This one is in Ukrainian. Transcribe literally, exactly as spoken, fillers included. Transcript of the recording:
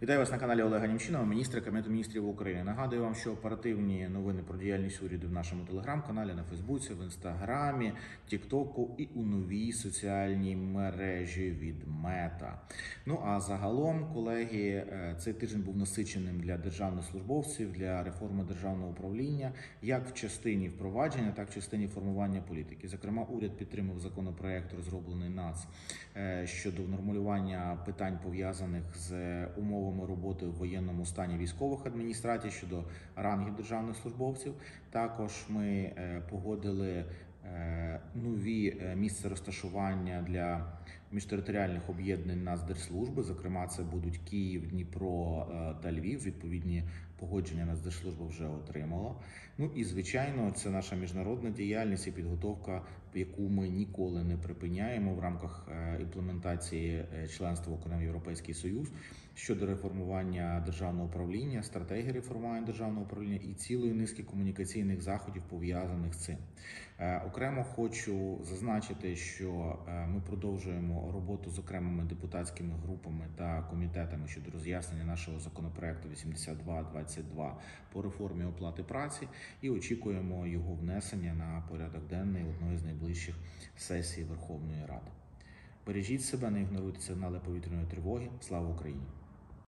Вітаю вас на каналі Олега Німчинова, міністра Кабінету міністрів України. Нагадую вам, що оперативні новини про діяльність уряду в нашому телеграм-каналі, на Фейсбуці, в Інстаграмі, Тіктоку і у новій соціальній мережі від Мета. Ну а загалом, колеги, цей тиждень був насиченим для державних службовців, для реформи державного управління, як в частині впровадження, так і в частині формування політики. Зокрема, уряд підтримав законопроект, розроблений НАЦ, щодо внормулювання питань, пов'язаних з умовами роботи в воєнному стані військових адміністрацій, щодо рангів державних службовців. Також ми погодили нові місця розташування для міжтериторіальних об'єднань Нацдержслужби. Зокрема, це будуть Київ, Дніпро та Львів. Відповідні погодження Нацдержслужба вже отримала. Ну і, звичайно, це наша міжнародна діяльність і підготовка, яку ми ніколи не припиняємо в рамках імплементації членства України в Європейський Союз щодо реформування державного управління, стратегії реформування державного управління і цілої низки комунікаційних заходів, пов'язаних з цим. Окремо хочу зазначити, що ми продовжуємо роботу з окремими депутатськими групами та комітетами щодо роз'яснення нашого законопроекту вісімдесят два двадцять два по реформі оплати праці і очікуємо його внесення на порядок денний одної з найближчих сесій Верховної Ради. Бережіть себе, не ігноруйте сигнали повітряної тривоги. Слава Україні!